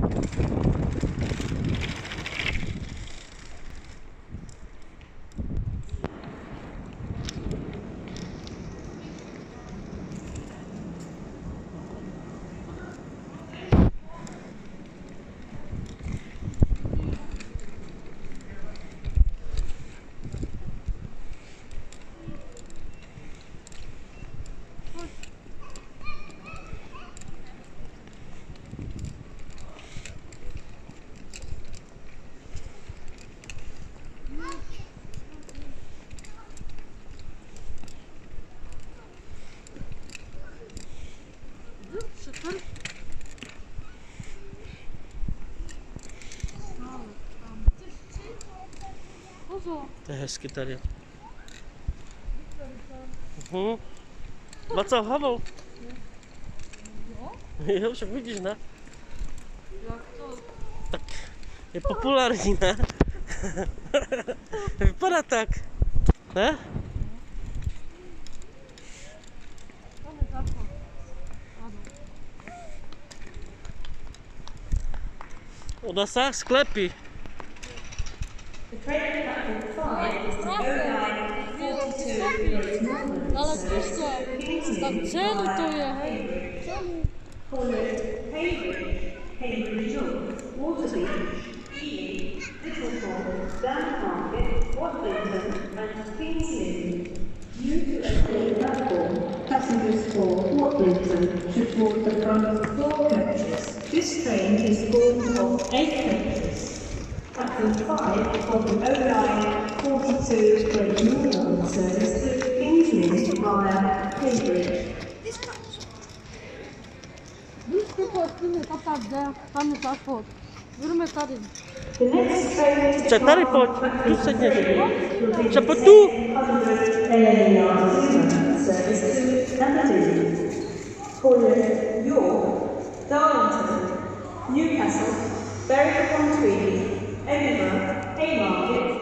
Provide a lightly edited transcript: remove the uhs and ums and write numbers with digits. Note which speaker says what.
Speaker 1: To je hezky tady. Václav Havel. Jo, však vidíš, ne?
Speaker 2: Jak to?
Speaker 1: Tak je populární, ne? Vypadá tak, ne? O dosah sklepy.
Speaker 2: Ale prostě, tak celý to je, hej.
Speaker 3: Cambridge York, Waterbeach, Ealing, Littleford, Downmarket, Watlington and Kings Lynn. Due to a full platform, passengers for Watlington should board the front 4 coaches. This train is formed of 8 coaches. Platform 5 of the O-Line 42 Great Northern service to Kings Lynn via Cambridge.
Speaker 2: Tam je záchod. Budeme tady.
Speaker 1: Čak tady pojď, tu sedně. Čak pojď tu.
Speaker 3: York, Darlington, Newcastle, Berwick-upon-Tweed, Edinburgh, Haymarket,